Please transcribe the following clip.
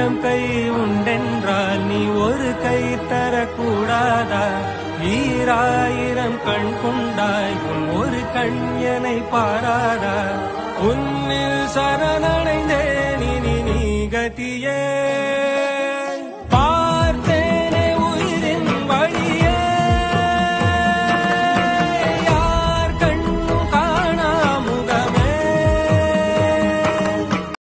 ஆயிரம் கை உண்டென்றால் நீ ஒரு கை தரக்கூடாதா? ஈராயிரம் கண் கொண்டாய் உன் ஒரு கண் என்னை பாராதா? உன்னில் சரணடைந்தேன் இனி நீ கதியே.